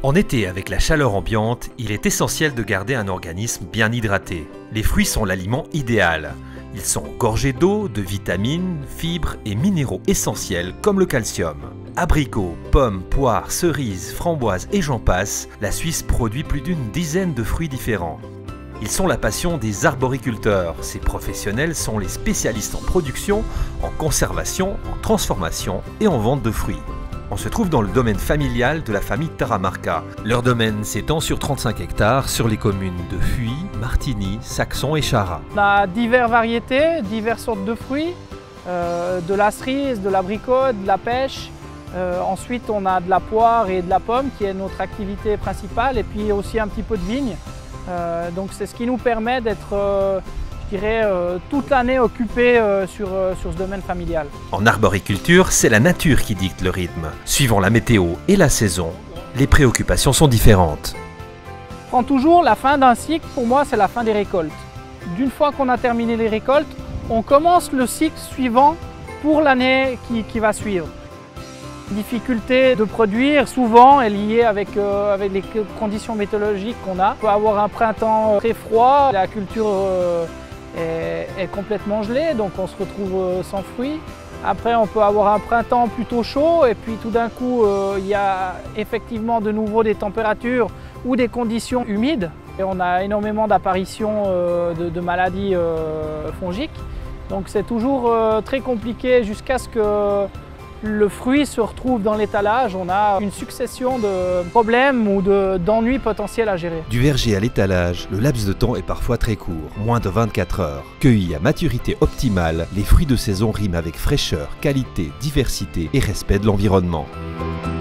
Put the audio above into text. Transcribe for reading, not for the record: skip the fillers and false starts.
En été, avec la chaleur ambiante, il est essentiel de garder un organisme bien hydraté. Les fruits sont l'aliment idéal. Ils sont gorgés d'eau, de vitamines, fibres et minéraux essentiels comme le calcium. Abricots, pommes, poires, cerises, framboises et j'en passe, la Suisse produit plus d'une dizaine de fruits différents. Ils sont la passion des arboriculteurs. Ces professionnels sont les spécialistes en production, en conservation, en transformation et en vente de fruits. On se trouve dans le domaine familial de la famille Taramarca. Leur domaine s'étend sur 35 hectares sur les communes de Fuy, Martigny, Saxon et Chara. On a diverses variétés, diverses sortes de fruits, de la cerise, de l'abricot, de la pêche. Ensuite, on a de la poire et de la pomme qui est notre activité principale et puis aussi un petit peu de vigne. Donc c'est ce qui nous permet d'être toute l'année occupé sur ce domaine familial. En arboriculture, c'est la nature qui dicte le rythme. Suivant la météo et la saison, les préoccupations sont différentes. Je prends toujours la fin d'un cycle, pour moi c'est la fin des récoltes. D'une fois qu'on a terminé les récoltes, on commence le cycle suivant pour l'année qui va suivre. La difficulté de produire souvent est liée avec les conditions météorologiques qu'on a. On peut avoir un printemps très froid, la culture est complètement gelée, donc on se retrouve sans fruits. Après, on peut avoir un printemps plutôt chaud et puis tout d'un coup, il y a effectivement de nouveau des températures ou des conditions humides. Et on a énormément d'apparitions de maladies fongiques. Donc c'est toujours très compliqué jusqu'à ce que le fruit se retrouve dans l'étalage. On a une succession de problèmes ou d'ennuis potentiels à gérer. Du verger à l'étalage, le laps de temps est parfois très court, moins de 24 heures. Cueillis à maturité optimale, les fruits de saison riment avec fraîcheur, qualité, diversité et respect de l'environnement.